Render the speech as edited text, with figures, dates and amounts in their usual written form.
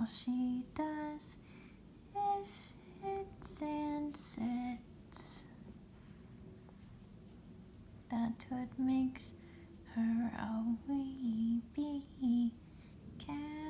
all she does is sits and sits. That's what makes her a weebee cat.